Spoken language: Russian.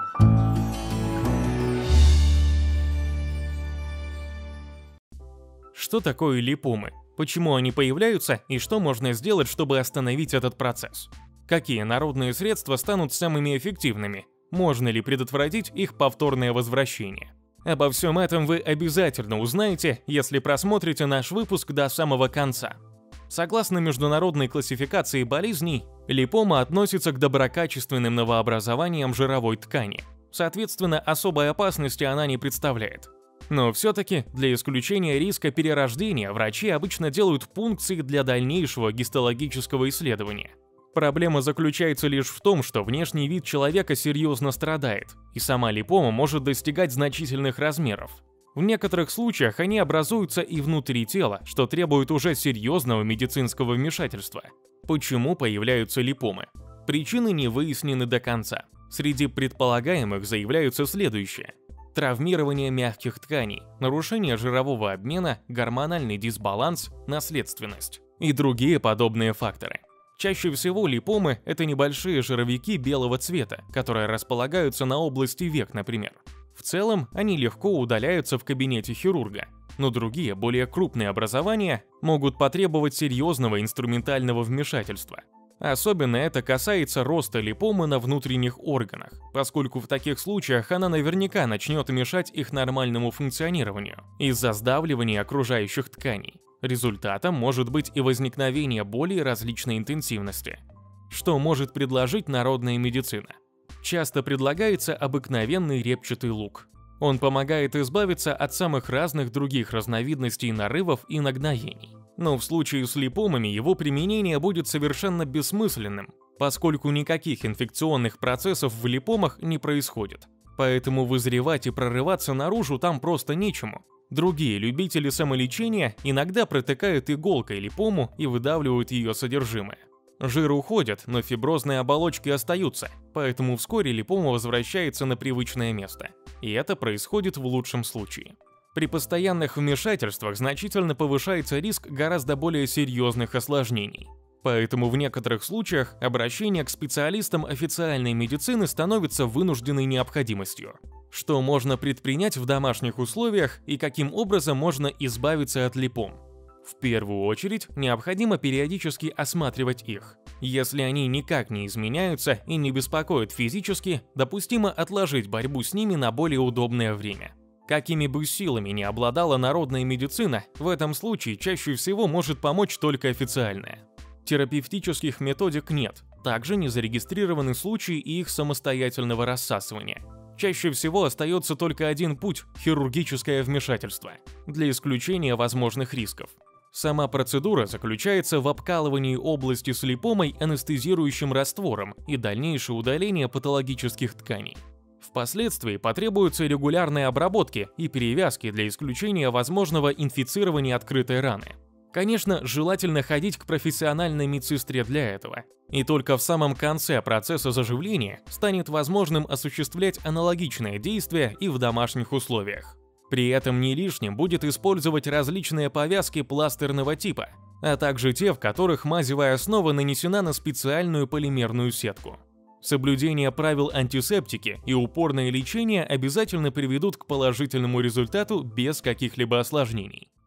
Что такое липомы? Почему они появляются и что можно сделать, чтобы остановить этот процесс? Какие народные средства станут самыми эффективными? Можно ли предотвратить их повторное возвращение? Обо всем этом вы обязательно узнаете, если просмотрите наш выпуск до самого конца. Согласно международной классификации болезней, липома относится к доброкачественным новообразованиям жировой ткани. Соответственно, особой опасности она не представляет. Но все-таки для исключения риска перерождения врачи обычно делают пункции для дальнейшего гистологического исследования. Проблема заключается лишь в том, что внешний вид человека серьезно страдает, и сама липома может достигать значительных размеров. В некоторых случаях они образуются и внутри тела, что требует уже серьезного медицинского вмешательства. Почему появляются липомы? Причины не выяснены до конца. Среди предполагаемых заявляются следующие: травмирование мягких тканей, нарушение жирового обмена, гормональный дисбаланс, наследственность и другие подобные факторы. Чаще всего липомы – это небольшие жировики белого цвета, которые располагаются на области век, например. В целом, они легко удаляются в кабинете хирурга, но другие, более крупные образования могут потребовать серьезного инструментального вмешательства. Особенно это касается роста липомы на внутренних органах, поскольку в таких случаях она наверняка начнет мешать их нормальному функционированию из-за сдавливания окружающих тканей. Результатом может быть и возникновение боли различной интенсивности. Что может предложить народная медицина? Часто предлагается обыкновенный репчатый лук. Он помогает избавиться от самых разных других разновидностей нарывов и нагноений. Но в случае с липомами его применение будет совершенно бессмысленным, поскольку никаких инфекционных процессов в липомах не происходит. Поэтому вызревать и прорываться наружу там просто нечему. Другие любители самолечения иногда протыкают иголкой липому и выдавливают ее содержимое. Жир уходит, но фиброзные оболочки остаются, поэтому вскоре липома возвращается на привычное место. И это происходит в лучшем случае. При постоянных вмешательствах значительно повышается риск гораздо более серьезных осложнений. Поэтому в некоторых случаях обращение к специалистам официальной медицины становится вынужденной необходимостью. Что можно предпринять в домашних условиях и каким образом можно избавиться от липом? В первую очередь, необходимо периодически осматривать их. Если они никак не изменяются и не беспокоят физически, допустимо отложить борьбу с ними на более удобное время. Какими бы силами ни обладала народная медицина, в этом случае чаще всего может помочь только официальная. Терапевтических методик нет, также не зарегистрированы случаи их самостоятельного рассасывания. Чаще всего остается только один путь – хирургическое вмешательство, для исключения возможных рисков. Сама процедура заключается в обкалывании области с липомой анестезирующим раствором и дальнейшее удаление патологических тканей. Впоследствии потребуются регулярные обработки и перевязки для исключения возможного инфицирования открытой раны. Конечно, желательно ходить к профессиональной медсестре для этого. И только в самом конце процесса заживления станет возможным осуществлять аналогичные действия и в домашних условиях. При этом не лишним будет использовать различные повязки пластырного типа, а также те, в которых мазевая основа нанесена на специальную полимерную сетку. Соблюдение правил антисептики и упорное лечение обязательно приведут к положительному результату без каких-либо осложнений.